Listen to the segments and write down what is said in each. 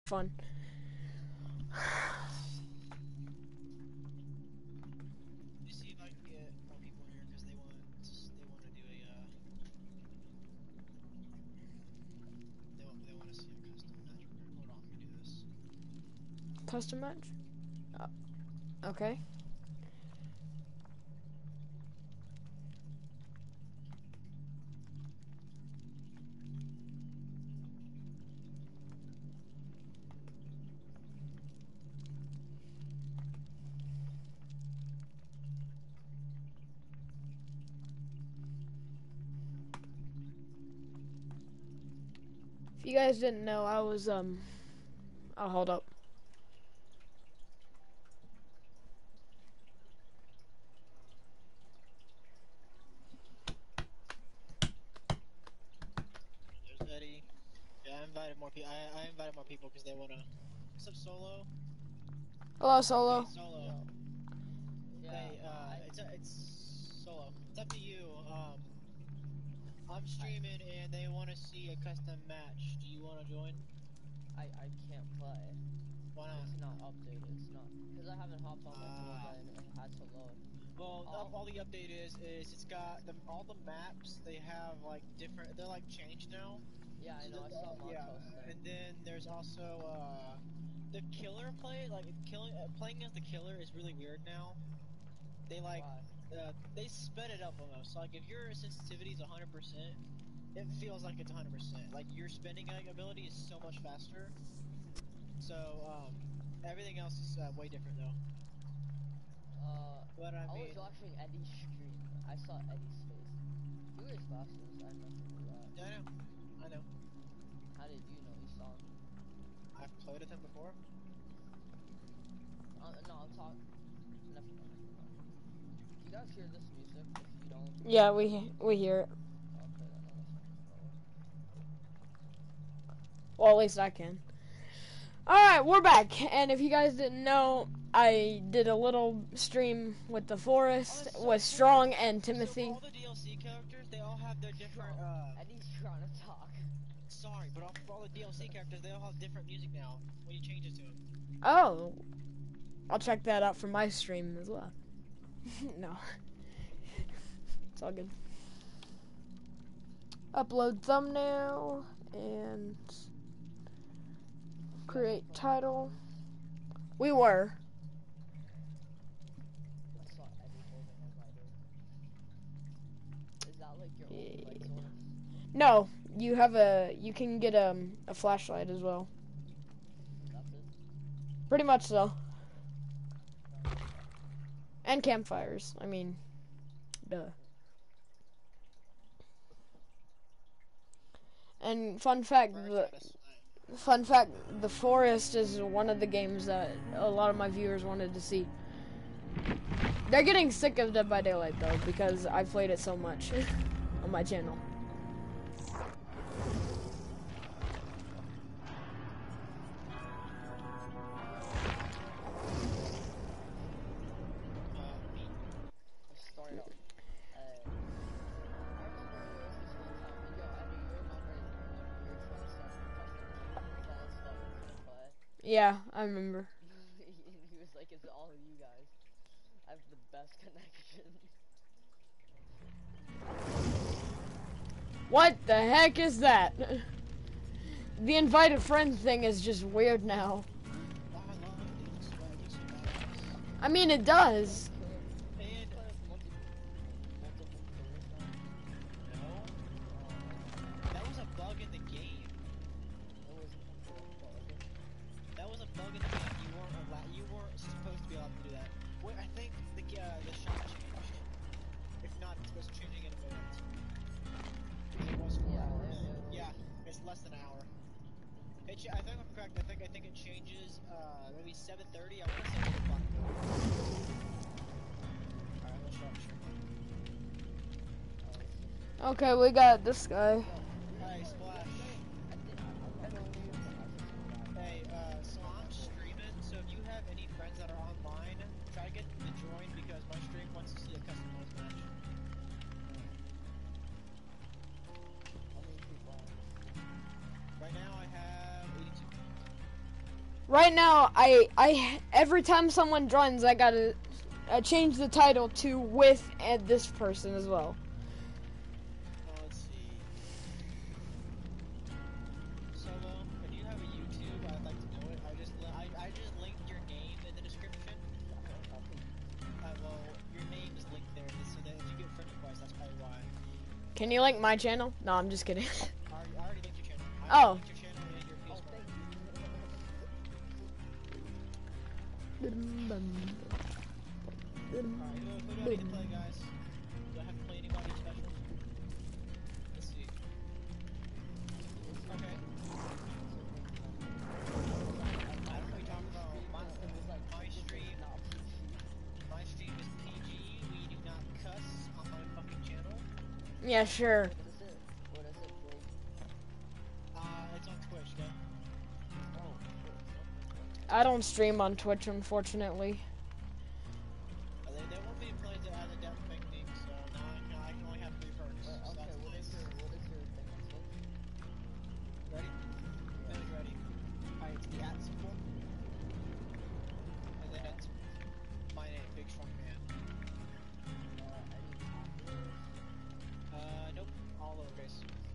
fun. You see if I can get more people in here because they want to do a they want to see a custom match. Hold on, let me do this. Custom match? Okay. If you guys didn't know, I was, oh, hold up. There's Eddie. Yeah, I invited more people. I invited more people because they want to. What's up, Solo? Hello, Solo. Hey, Solo. Yeah. Hey, it's Solo. It's up to you. I'm streaming and they want to see a custom match. Do you want to join? I can't play. Why not? It's not updated. It's not because I haven't hopped on my phone and it had to load. Well, all the update is it's got all the maps. They have like different. They're like changed now. Yeah, I know. I saw Montos Yeah, there. and then there's also the killer playing as the killer is really weird now. They like Why? they sped it up almost. Like if your sensitivity is 100%, it feels like it's 100%. Like your spinning ability is so much faster. So everything else is way different though. But I I mean, was watching Eddie's stream. I saw Eddie's face. He wears glasses. I never knew that. yeah, I know. How did you know? You saw him? I've played with him before. No, I'm talking. Never mind. Do you guys hear this music? If you don't. Yeah, we hear it. Okay, then I'll listen. Well, at least I can. Alright, we're back. And if you guys didn't know, I did a little stream with the Forest, with Strong and Timothy. So all the DLC characters, they all have their different, Eddie's trying to talk. Sorry, but for all the DLC characters, they all have different music now when you change it to them. Oh. I'll check that out for my stream as well. No. It's all good. Upload thumbnail and create title. We were. I saw Eddie holding a lighter. Is that like your only light source? No, you can get a flashlight as well. That's it? Pretty much so. And campfires. I mean, duh. And fun fact, the Forest is one of the games that a lot of my viewers wanted to see. They're getting sick of Dead by Daylight though, because I played it so much on my channel. Yeah, I remember. He was like, it's all you guys. I have the best connection. What the heck is that? The invited friend thing is just weird now. I mean, it does. That was a bug in the game. That was a bug in the game. You weren't supposed to be allowed to do that. Wait, I think the shop changed. If not, it's supposed to changing in a minute. It was 4 hours. Yeah, it's less than an hour. I think I'm correct. I think it changes maybe 7:30. I want to say 8 o'clock. Alright, let's start streaming. Okay, we got this guy. Hey, Splash. Hey, so I'm streaming, so if you have any friends that are online, try to get them to join because my stream wants to see a customized match. How many people? Right now I have 82. Right now, I every time someone joins, I gotta change the title to with and this person as well. Let's see. Solo, if you have a YouTube, I'd like to know it. I just linked your name in the description. Well, your name is linked there, so that if you get friend requests, that's probably why. Can you link my channel? No, I'm just kidding. I already linked your channel. I Oh. linked your channel and your PS4. Alright, who do I need to play, guys? Do I have to play anybody special? Let's see. Okay. I don't know what you're talking about. My stream is PG. We do not cuss on my fucking channel. Yeah, sure. What is it? What is it, Blake? It's on Twitch, okay? Oh, I don't stream on Twitch, unfortunately. They want me to play as a death thing thing, so now I can only have 3 perks. wait, So okay, that's what is nice. your thing on Twitch? Ready? Who's ready? Alright, it's the @ symbol. And then it's my name, Big Strong Man. Nope, all lowercase.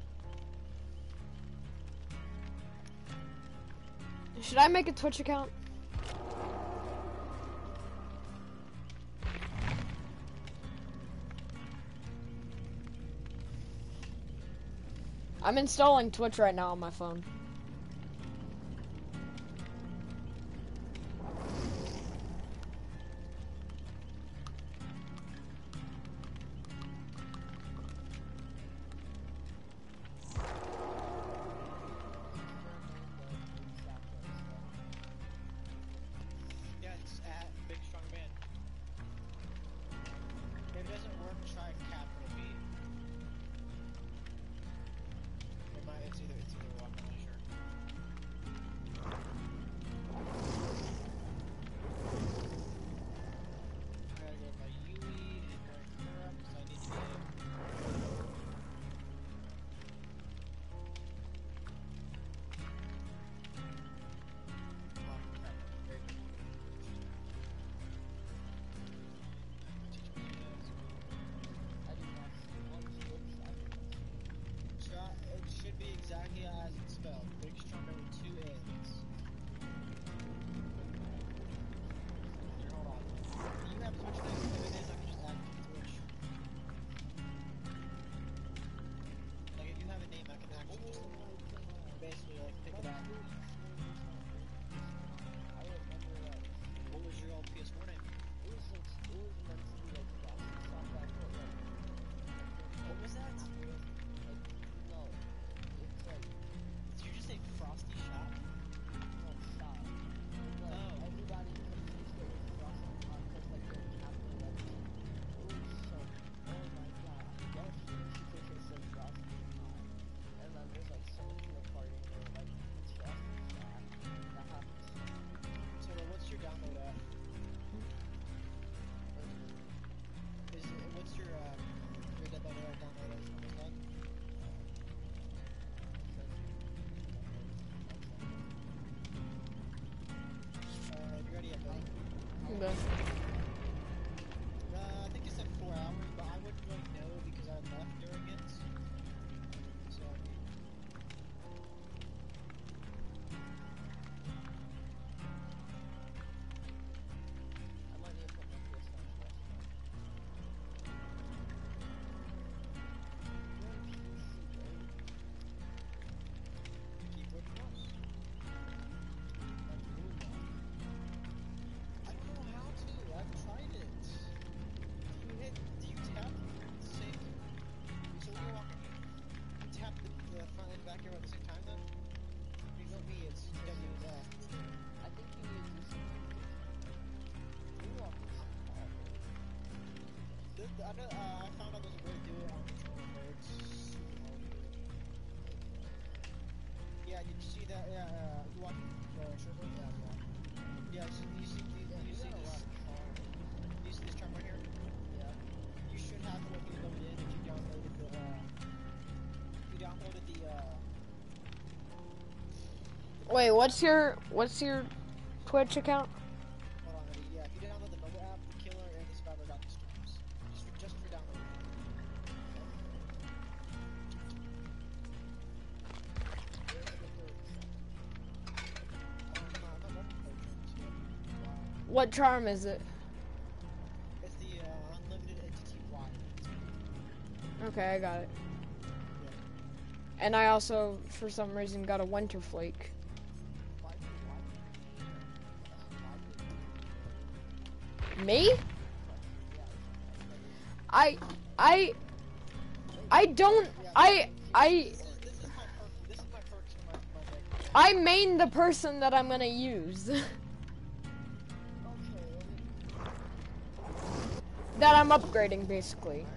Should I make a Twitch account? I'm installing Twitch right now on my phone. Yeah, it's @ Big Strong Man. If it doesn't work, try capital B. It's either one, I'm not sure. I gotta go to my Yui and rank her up, because I need to get... Oh, crap. Very good. Teach me this. I do not see one Twitch. It should be exactly as it's spelled. Big Strong Man with 2 N's. Here, hold on. Do you have Twitch name? If it is, I can just add it to Twitch. Like, if you have a name, I can actually just basically, like, pick it out. I remember that. What was your old PS4 name? It was meant to be like Frosty Shop, but I put like, What was that? no, it's like, Did you just say Frosty Shop? no, stop. Like, Oh. everybody confused it with Frosty Shop because like they didn't have the letters. It was so, oh my god. Yes, because it said Frosty Shop. And then there's like so many people partying there, like, it's Frosty Shop. That happens. So, what's your download at? What's your download at? Almost done? You ready yet, buddy? Okay. I think you said 4 hours, but I wouldn't really know because I left during it. So, I might need to put my PS on rest. You're on PC, right? keyboard mouse. Like, blue one. I don't know how to. I've tried it. Do you tap sync? So when you're walking, you tap the front and back arrow at the same time then? You know me, it's W and F. I think you need to do something different. Blue one is hard. I found out there's a way to do it on controller where it's super hard to do it. Yeah, did you see that? Yeah, you watch Sherwood? Yeah, so you see this? You see this term right here? Yeah. You should have it when you load in if you downloaded the Wait, what's your Twitch account? Hold on, ready? Yeah, if you download the mobile app, the killer and the survivor got the streams. Just for downloading. I'm not ready for those yet. What charm is it? It's the unlimited entity wide. Okay, I got it. Yeah. And I also, for some reason, got a Winter Flake. Me? I don't, This is my perk. This is my perks for my deck. I main the person that I'm gonna use. That I'm upgrading, basically.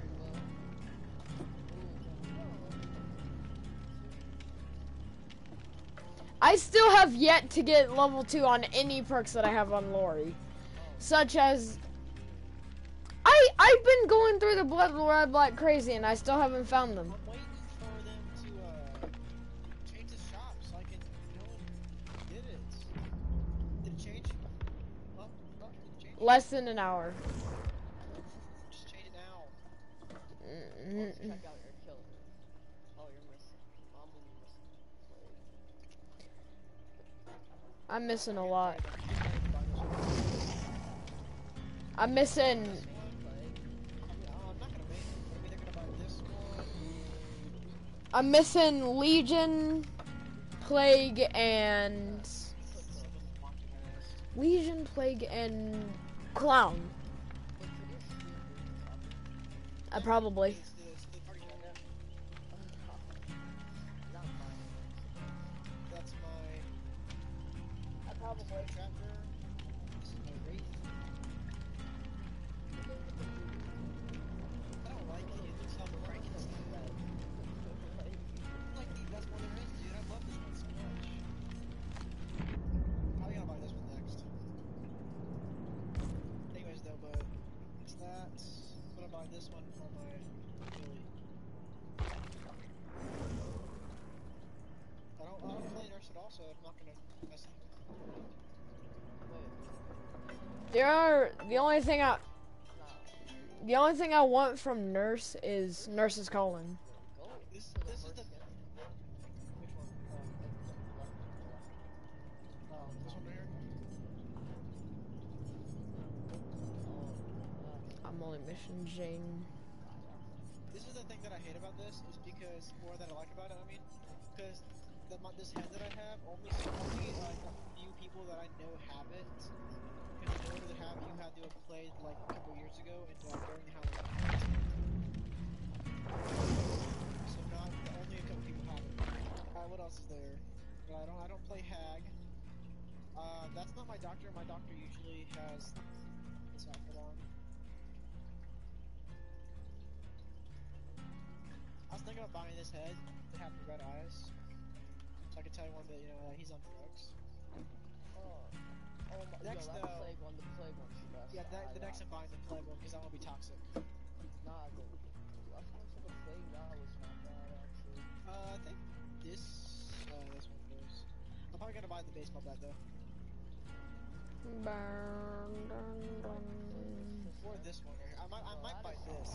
I still have yet to get level 2 on any perks that I have on Lori. Such as... I've been going through the Blood Red like crazy and I still haven't found them. I'm waiting for them to change the shop so I can know who did it. Did it change? Oh, did it change? Less than an hour. Just change it now. Let's check out your killer. Oh, you're missing. Probably missing. I'm missing a lot. I'm missing... I'm not gonna make it. Maybe they're gonna buy this one. I'm missing Legion, Plague, and... Legion, Plague, and Clown. Probably. That's my Probably. trapper. This is my wraith. I don't like it. It's not Frankenstein. I like these. That's one there is, dude. I love this one so much. Probably gonna buy this one next. Anyways, though, but it's that. I'm gonna buy this one for my Billy. I don't play nurse at all, so I'm not gonna mess with it. The only thing I want from Nurse is Nurse's Calling. This is the... Which one? This one right here? I'm only missing Jane. This is the thing that I hate about this, is because, or that I like about it, I mean, because this head that I have, only like a few people that I know have it. Because in order to have, you had to have played like a couple years ago and during Halloween. So not only a couple people have it. What else is there? But I don't play Hag. That's not my doctor. My doctor usually has this outfit on. I was thinking about buying this head to have the red eyes, so I could tell you one that he's on drugs. Next, the plague one, the plague one's the best. Yeah, the next I'm buying the plague one because I want to be toxic. Nah, the last one for the plague, that was not bad actually. I think this one goes. I'm probably gonna buy the baseball bat though. Or this one right here. I might buy this.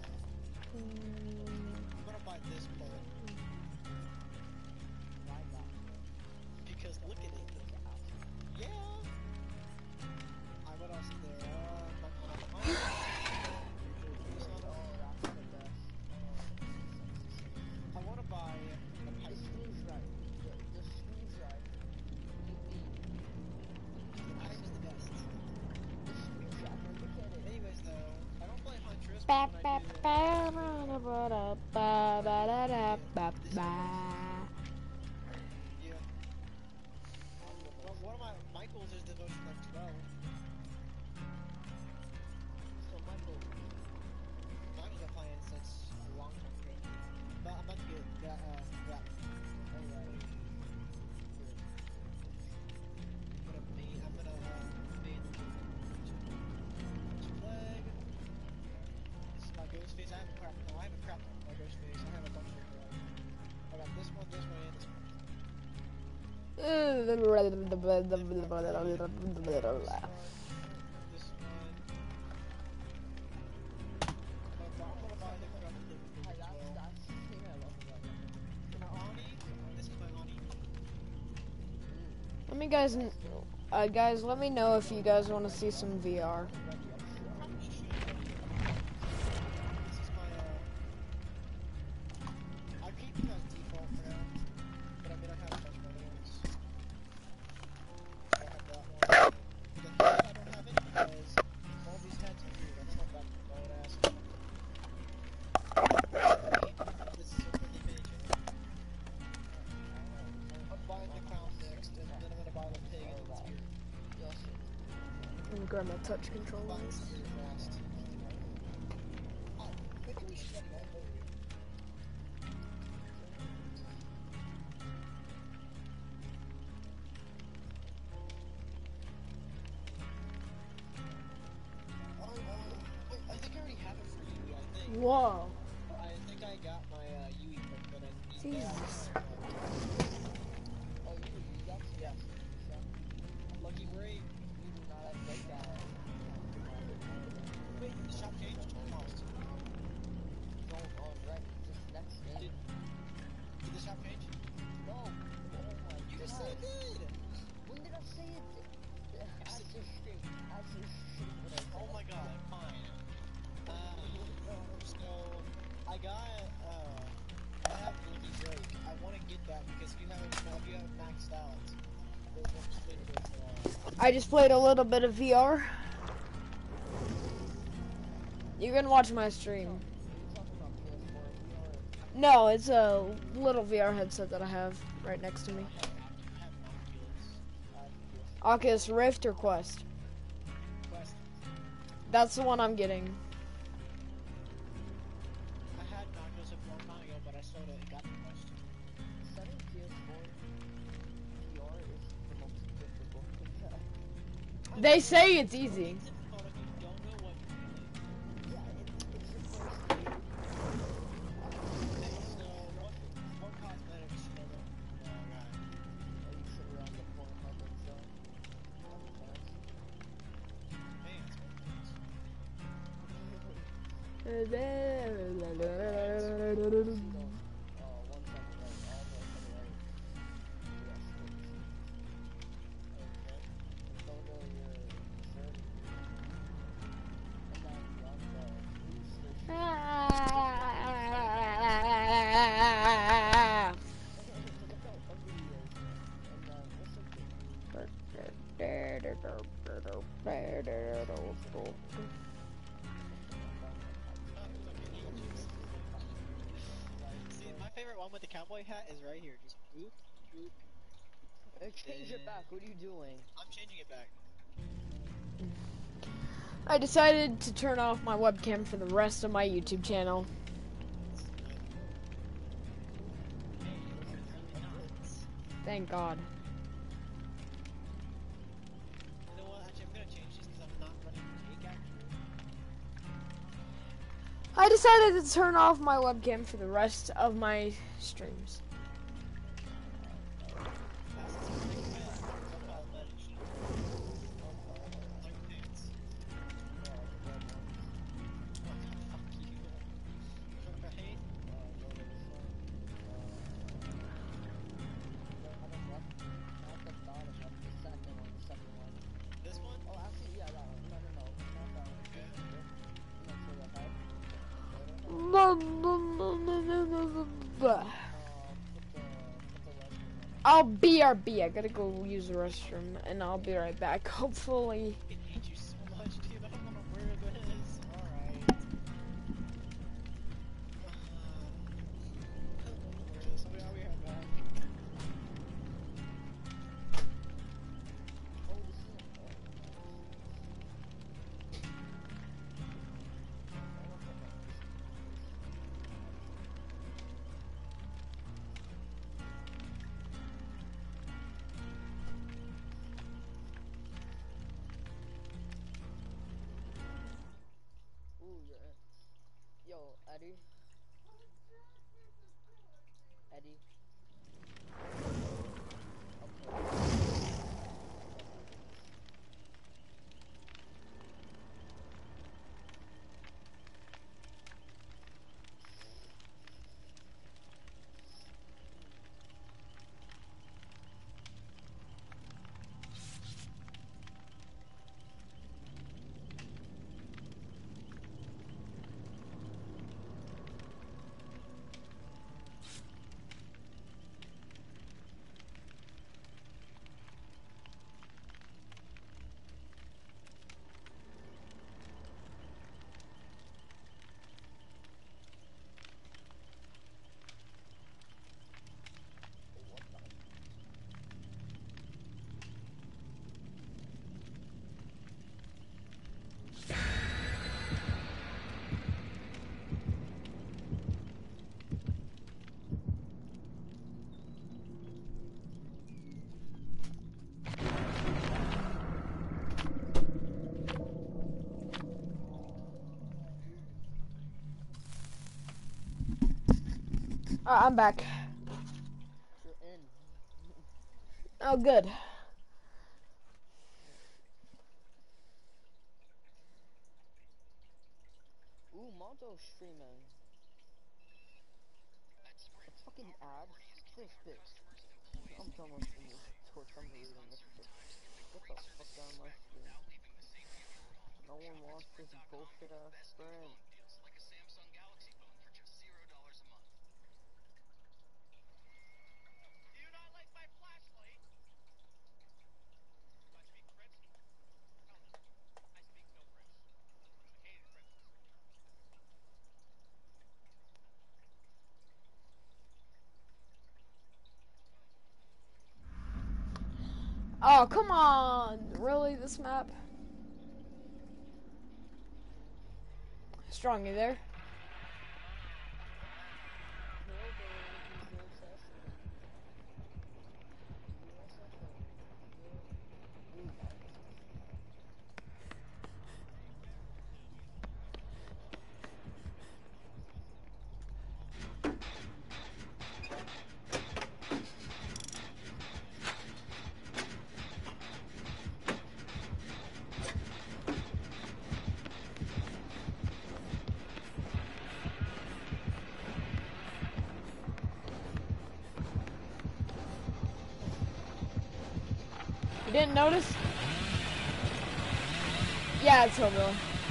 I'm gonna buy this bullet. Why not? Because look at it. Yeah. What else is there? I want to buy the pipe. The screwdriver. The screwdriver. The pipe is the best. The screwdriver, look at it. Anyways, though, I don't play Huntress, Ba but ba when I do, ba ba ba ba ba da ba ba. yeah. Well, one of my Michael's is devotion like 12. So Michael's been playing since a long time ago. But I'm about to get that. I'm gonna main flag. This is my ghost face. I haven't crapped my ghost face. I have a bunch of. I got this This one. I'm gonna buy the Crown of Liberty Hi, as well. that's the thing I love about it. My Ani. This is my Ani. Let me guys, let me know if you guys want to see some VR. Probably should. This is my I keep it as default for now, but I mean I have a bunch of other ones. I have that one. The head I don't have it because all these heads are weird. I don't know if that's what I would ask. This is a really big. I'm buying the clown next, and then I'm gonna buy the pig and the spear. Let me grab my touch controller. Buy the spear last. Oh, maybe we should get that over. I think I already have it for you. I think. Whoa. I think I got my UE book, but I need Jesus. that. Oh, you got some. Yeah. Lucky break. You do not have like that. Wait, the shop changed? Almost. Don't already. Just next game. Did the shop change? No. Oh my You god. just said it did! When did I say it? As your stream. As your stream. What I said. Oh my god, fine. So, I got, I have Lucky Break. I want to get that because if you have it maxed out, there's no split with, I just played a little bit of VR. You can watch my stream. Are you talking about PS4 or No, it's a little VR headset that I have right next to me. I have Oculus. Oculus Rift or Quest? Quest. That's the one I'm getting. I had an Oculus a long time ago, but I sold it and got the Quest. setting PS4 VR is the most difficult thing. They say it's easy. It's difficult if you don't know what you're doing. Yeah, it's your first game. So, what cosmetics should I look for? You sit around the corner and stuff. Pants, what pants? See, my favorite one with the cowboy hat is right here. Just boop, boop. Change it back. What are you doing? I'm changing it back. I decided to turn off my webcam for the rest of my YouTube channel. Thank God. You know what? Actually, I'm gonna change this because I'm not running cake actually. I decided to turn off my webcam for the rest of my streams. This one? Oh, actually, yeah, that one. No, not that one. Put the I'll BRB. I gotta go use the restroom, and I'll be right back. Hopefully. I hate you so much, dude. I don't want to wear this. Alright. I'll be right back. Ooh, you're in. Yo, Eddie. Eddie. Okay. I'm back. You're in. Oh, good. Ooh, Monto streaming. The fucking ads. This bitch. I'm done with this torch. I'm deleting this shit. Get the fuck out of my stream. No one wants this bullshit ass sprint. Oh, come on. Really, this map? Strong, you there? You didn't notice? Yeah, it's Hillbilly.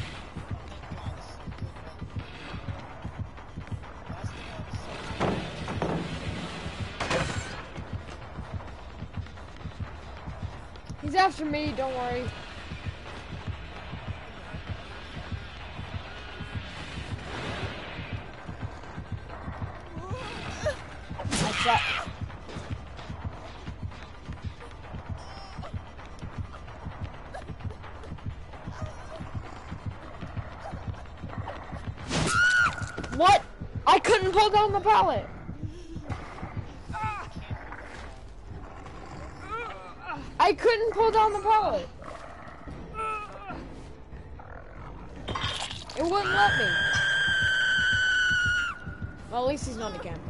He's after me, don't worry. I shot. What? I couldn't pull down the pallet. I couldn't pull down the pallet. It wouldn't let me. Well, at least he's not a camper.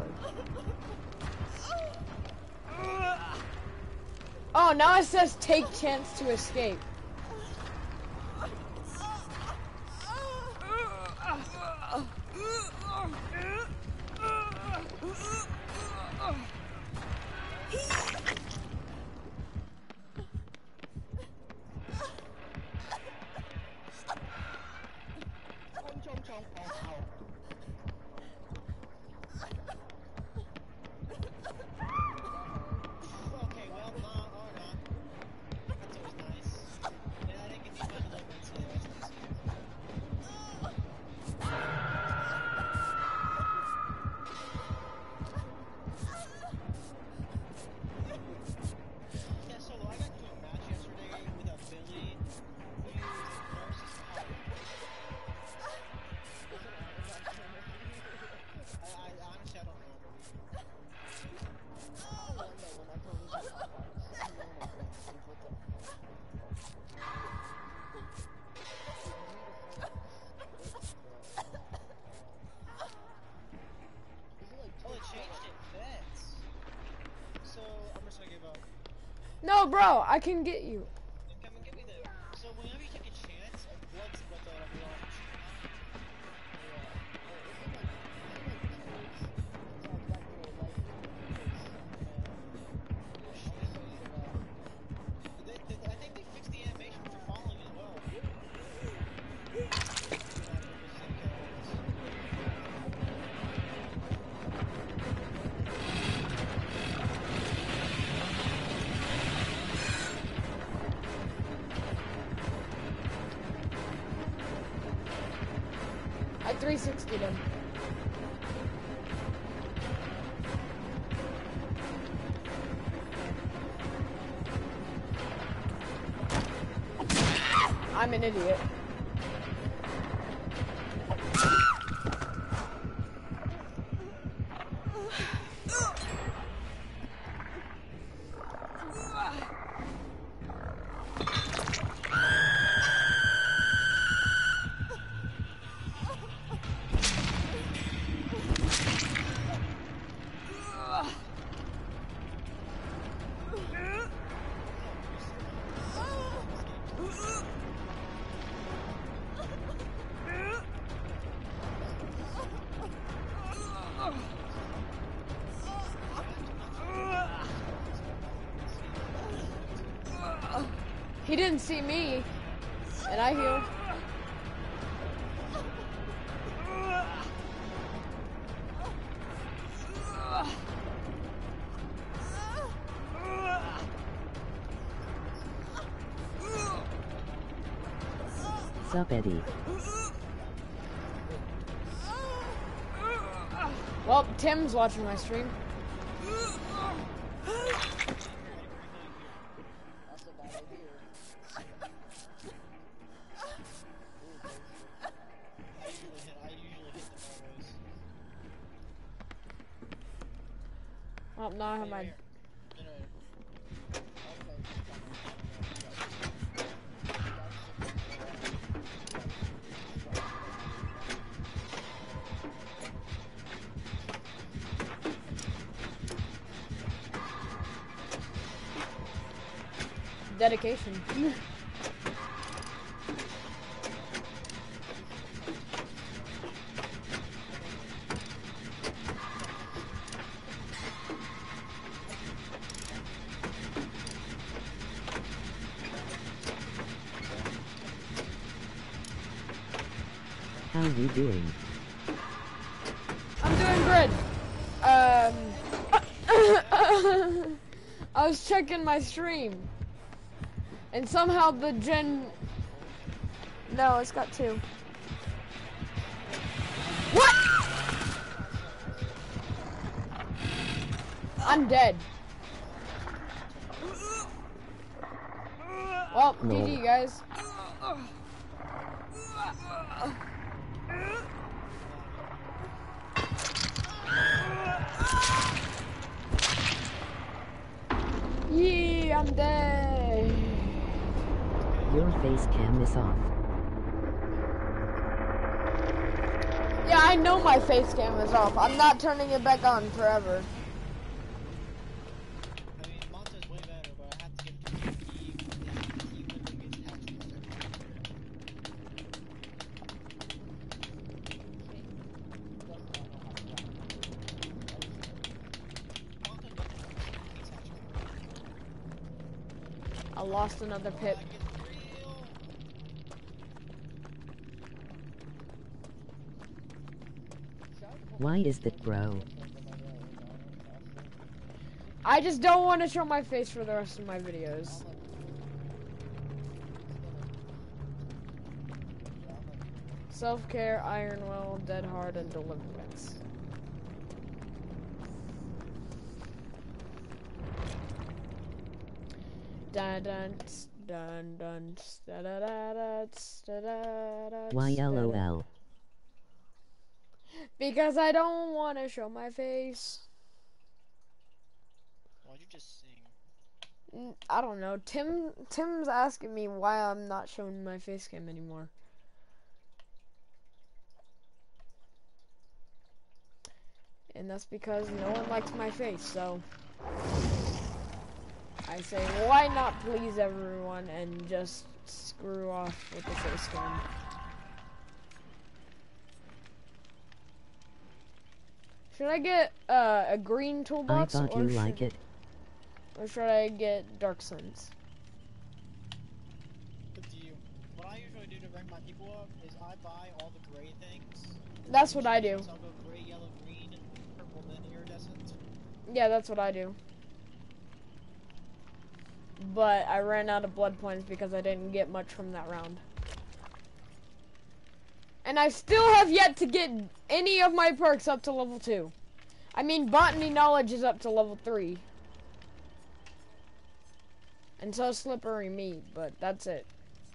Oh, now it says take chance to escape. Okay, well, not or not. That's always nice. Yeah, I didn't get these metal limits, so that's nice. Yeah, Solo, I got into a match yesterday with a Billy who used Nurse's power. I honestly, I don't remember. Oh, it changed it vets. So, I'm just gonna give up. No, bro, I can get you. Then come and get me there. So, whenever you take a chance, what's whatever you want. I think they fixed the animation for falling as well. I 360'd him. I'm an idiot. He didn't see me, and I healed. Sup, Eddie? Well, Tim's watching my stream. That's a bad idea. I usually hit them always. Well, now I have my... Generator. Okay. Dedication. How you doing? I'm doing good. I was checking my stream, and somehow the gen... No, it's got 2. What? I'm dead. Well, No. GG, guys. Yeah, I'm dead. Your face cam is off. Yeah, I know my face cam is off. I'm not turning it back on forever. I mean, Monster's way better, but I have to give it to him. He literally gets hacked from I lost another pip. Why is that, bro? I just don't want to show my face for the rest of my videos. Self-care, Iron Will, Dead Hard, and Deliverance. Dun dun dun dun da da da da da da. Why LOL? Because I don't want to show my face. Why'd you just sing? I don't know. Tim's asking me why I'm not showing my face cam anymore. And that's because no one likes my face, so I say, why not please everyone and just screw off with the face cam. Should I get a green I toolbox? thought you like it. Or should I get Dark Suns? Up to you. What I usually do to rank my people up is I buy all the gray things. That's what I do. So I'll go gray, yellow, green, purple, then iridescent. Yeah, that's what I do. But I ran out of blood points because I didn't get much from that round. And I still have yet to get any of my perks up to level 2. I mean, Botany Knowledge is up to level 3. And so is Slippery Meat, but that's it.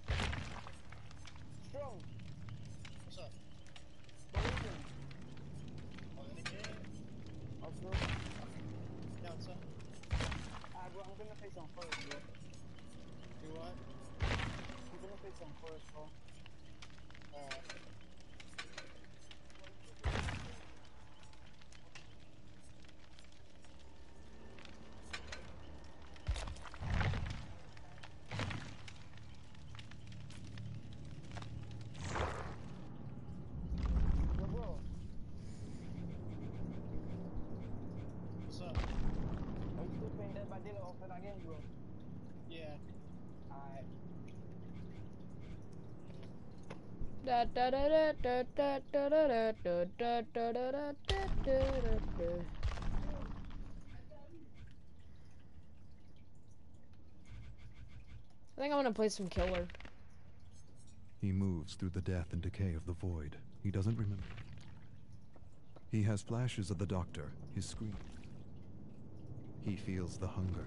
Strong. What's up? What are you doing? Oh, anything? Oh, bro. Yeah, what's up? Bro, I'm gonna face on first, bro. Do what? I'm gonna face on first, bro. Alright. Bro. What's up? Are you still playing Dead by Daylight off that again, bro? Yeah. Alright. Da da da da da da da da da da da da da da. I think I'm gonna play some killer. He moves through the death and decay of the void. He doesn't remember. He has flashes of the doctor, his scream. He feels the hunger.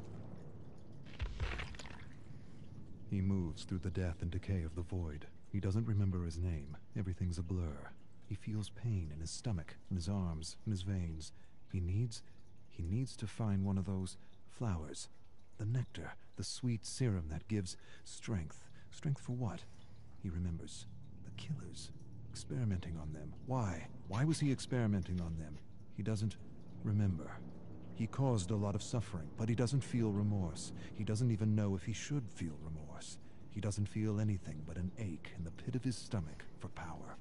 He moves through the death and decay of the void. He doesn't remember his name. Everything's a blur. He feels pain in his stomach, in his arms, in his veins. He needs to find one of those flowers. The nectar, the sweet serum that gives strength. Strength for what? He remembers. The killers. Experimenting on them. Why? Why was he experimenting on them? He doesn't remember. He caused a lot of suffering, but he doesn't feel remorse. He doesn't even know if he should feel remorse. He doesn't feel anything but an ache in the pit of his stomach for power.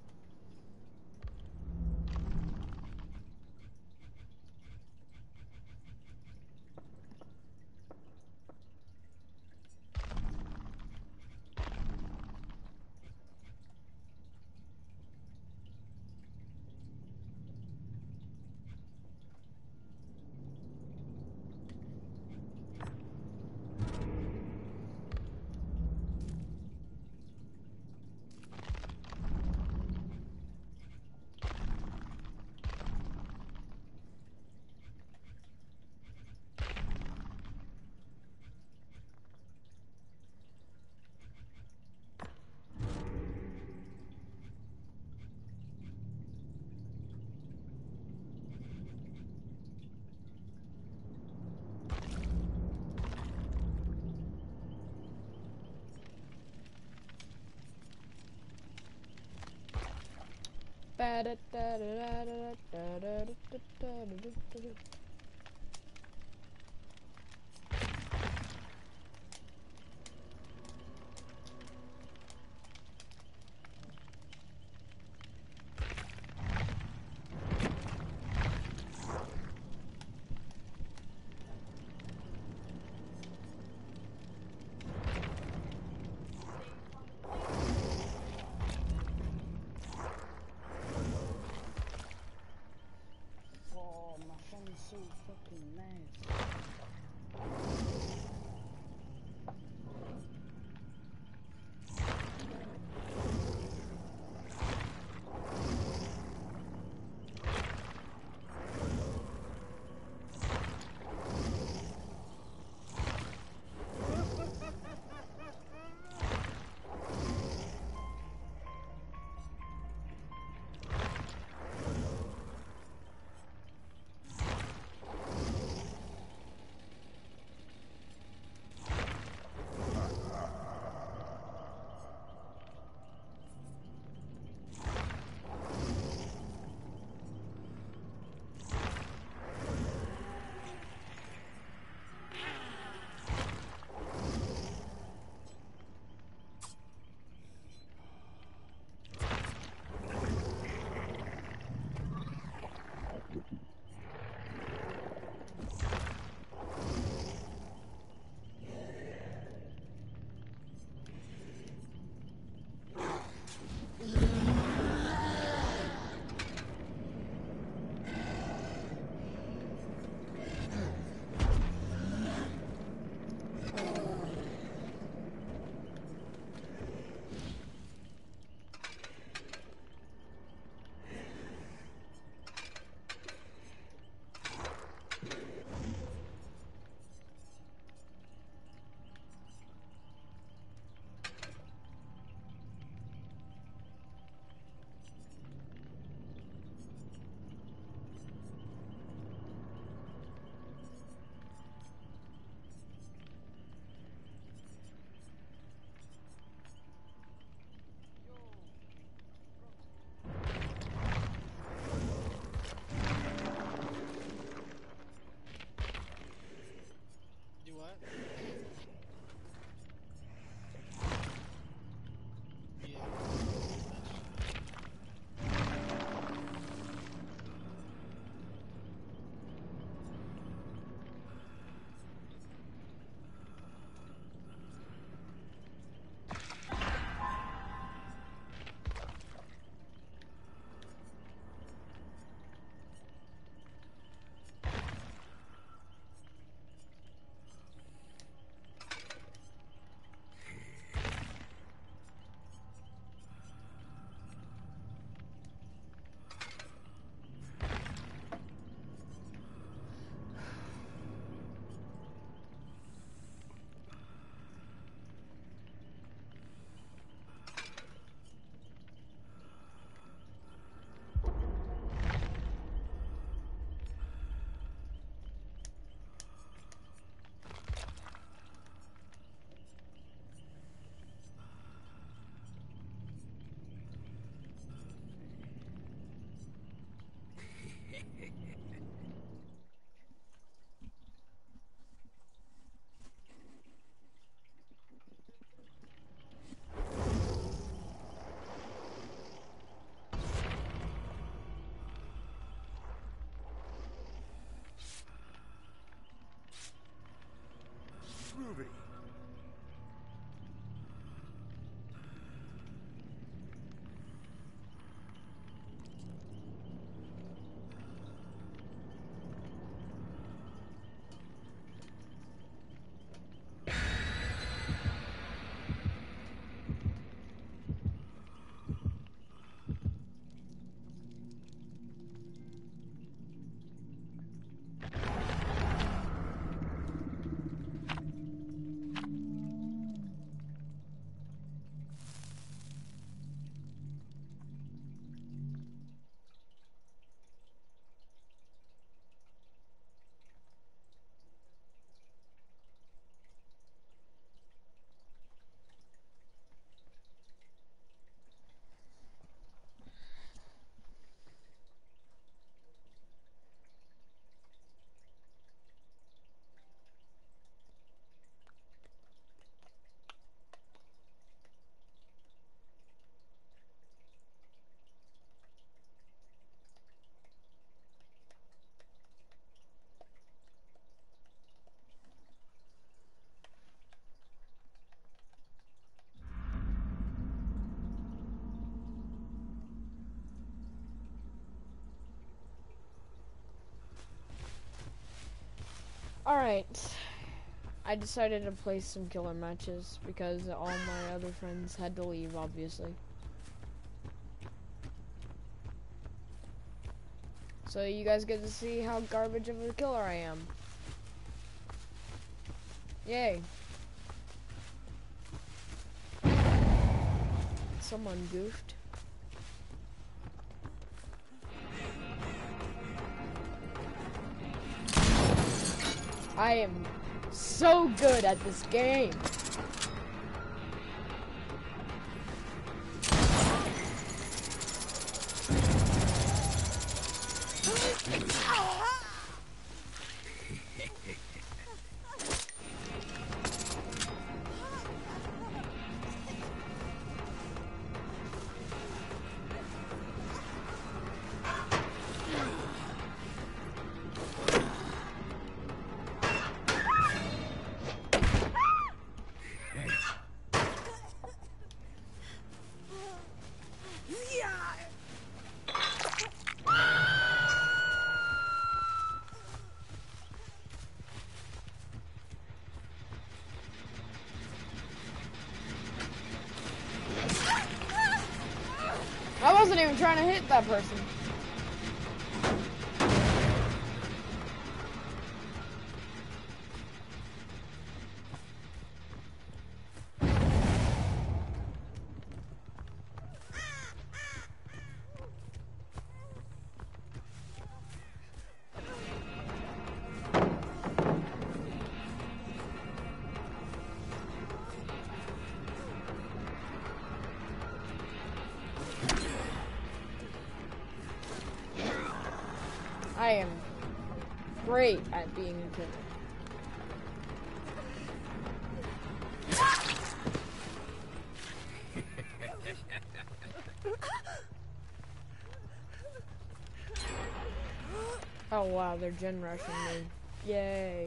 Da da da da da da da da da da. Oh, my friend is so Alright. I decided to play some killer matches because all my other friends had to leave, obviously. So you guys get to see how garbage of a killer I am. Yay. Someone goofed. I am so good at this game. I wasn't even trying to hit that person. I am great at being a killer. Oh wow, they're gen rushing me. Yay.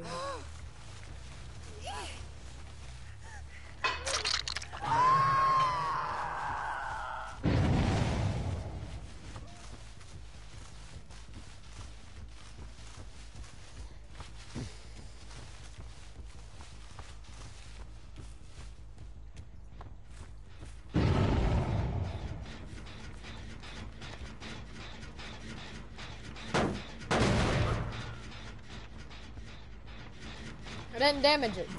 I didn't damage it.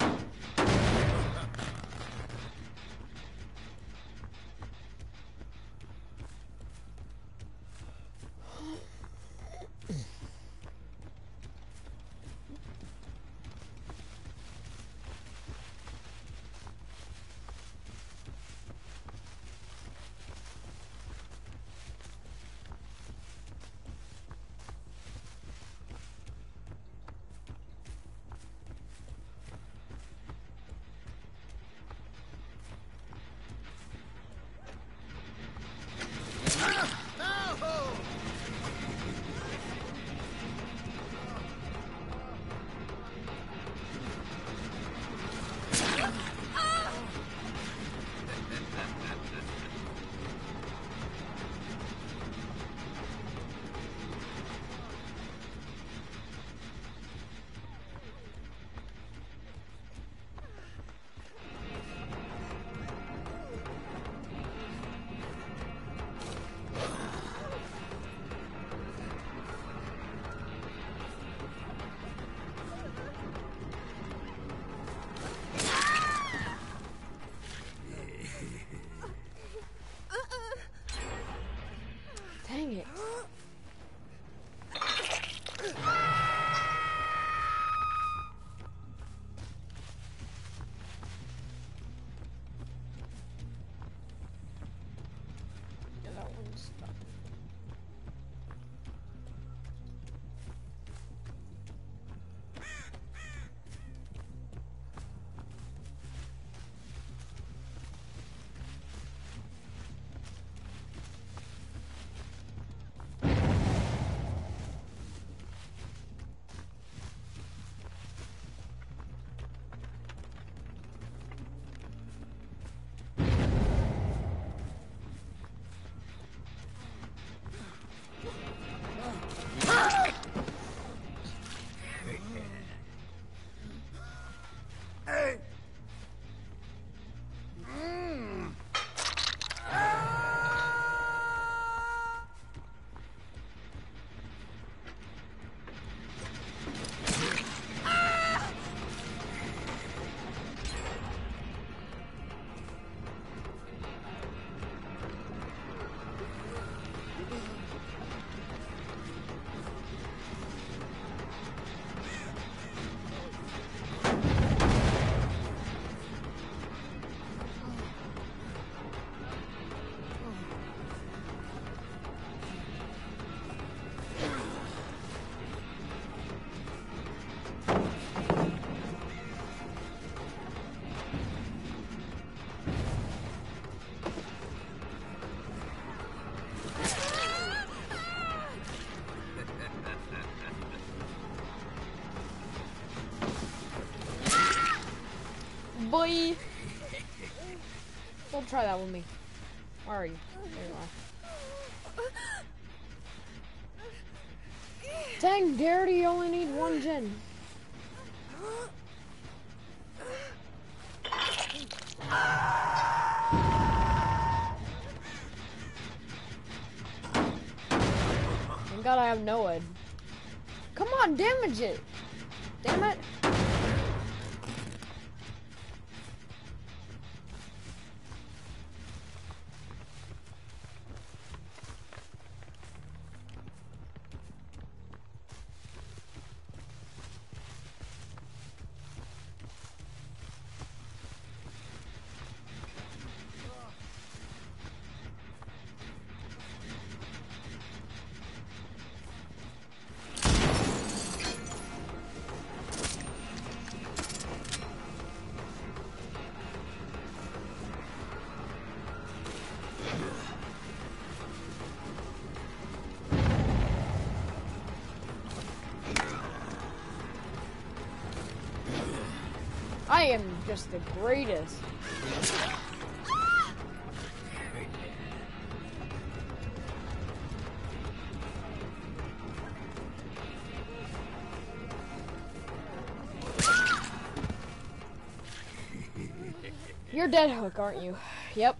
boy. Don't try that with me. Where are you? There you are. Dang, Garrett, you only need one gen. Thank God I have Noed. Come on, damage it. Damn it. I am just the greatest. You're dead, Hook, aren't you? Yep.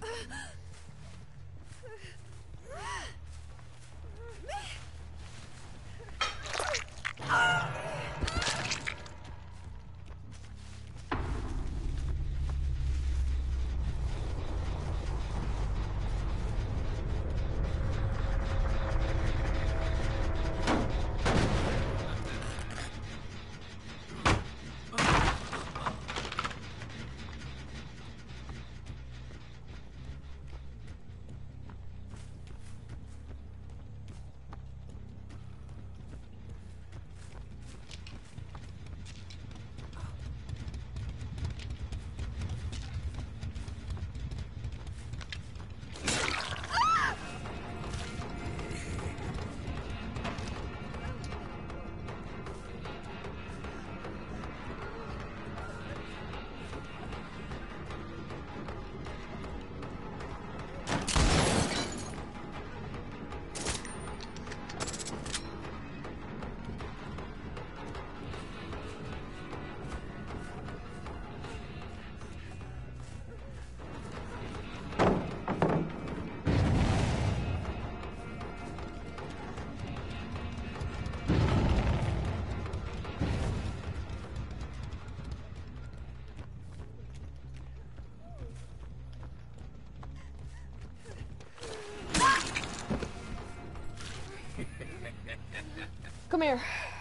Come here.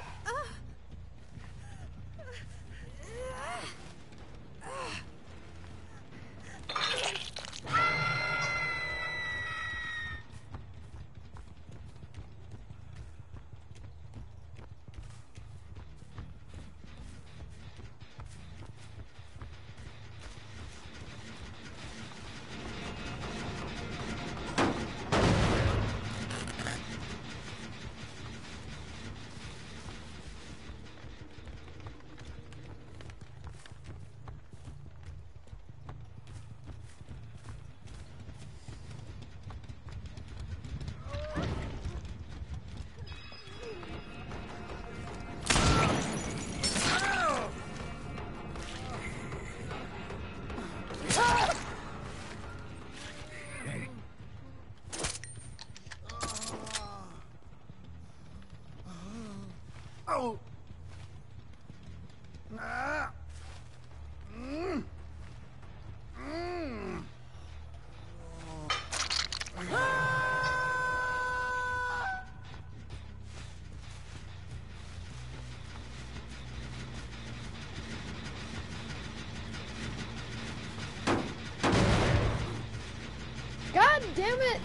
God damn it!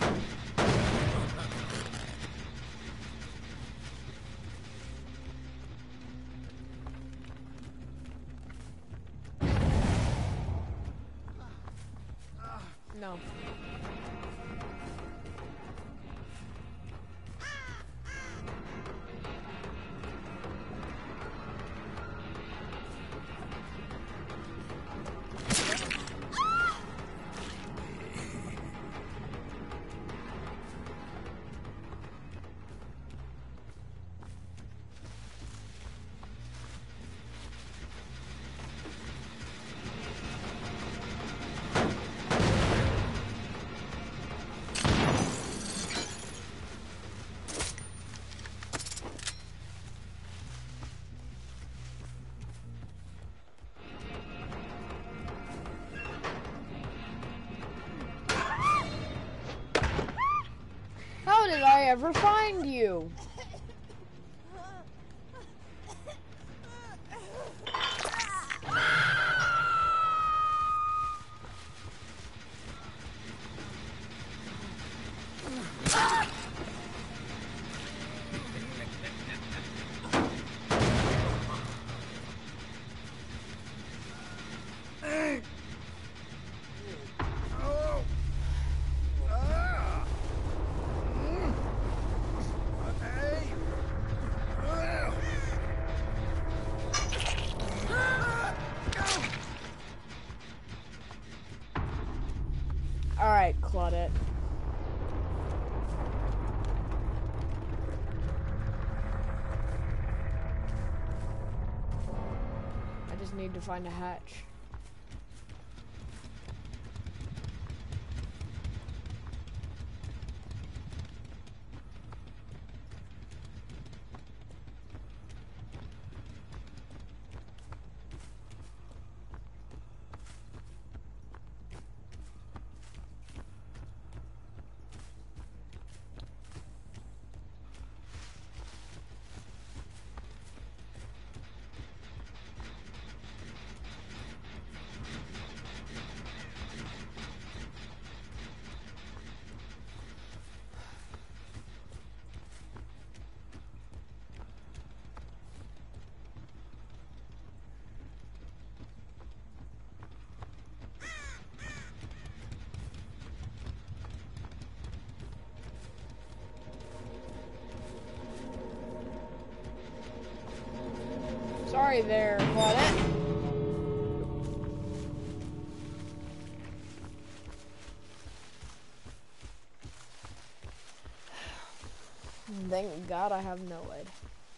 No. did I ever find you? Alright, Claudette. I just need to find a hatch. Sorry there, Claudette. Thank God I have no lead.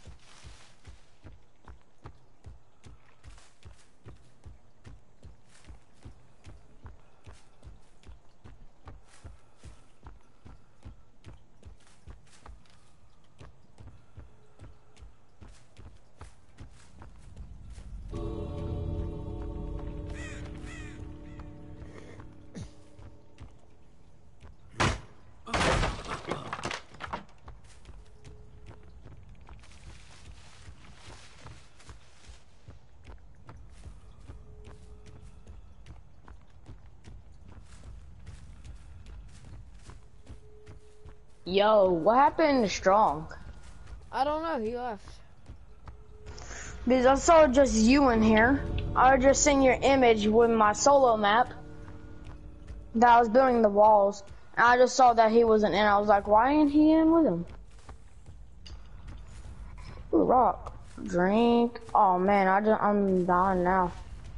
Yo, what happened to Strong? I don't know, he left. Because I saw just you in here. I just seen your image with my solo map that I was building the walls. And I just saw that he wasn't in. I was like, why ain't he in with him? Ooh, rock. Drink. Oh man, I'm dying now.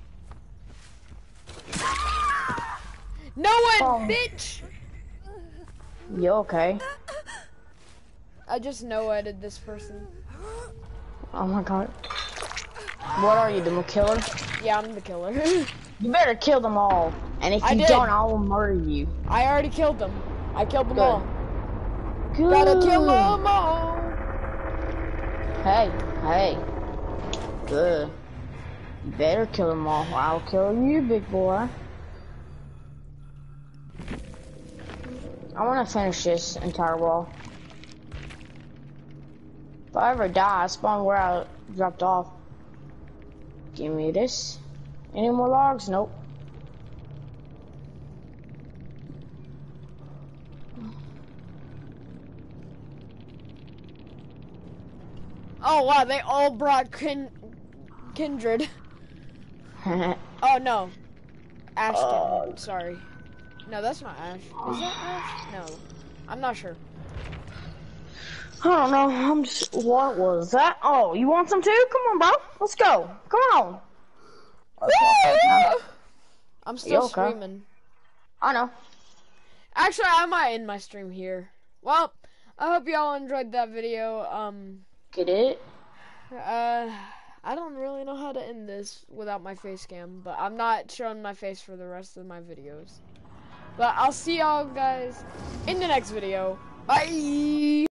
No one, bitch! You okay? I just no-edited this person. Oh my god. What are you, the killer? Yeah, I'm the killer. You better kill them all. And if I you did. don't, I will murder you. I already killed them. I killed them Good. all. Good. Gotta kill them all. Hey, hey. Good. You better kill them all. I'll kill you, big boy. I want to finish this entire wall. If I ever die, I spawn where I dropped off. Give me this. Any more logs? Nope. Oh wow, they all brought Kindred. Oh no, Ashton. Sorry. No, that's not Ash. Is that Ash? No, I'm not sure. I don't know. I'm just. What was that? Oh, you want some too? Come on, bro. Let's go. Come on. I'm still okay? streaming. I know. Actually, I might end my stream here. Well, I hope y'all enjoyed that video. Get it? I don't really know how to end this without my face cam, but I'm not showing my face for the rest of my videos. But I'll see y'all guys in the next video. Bye!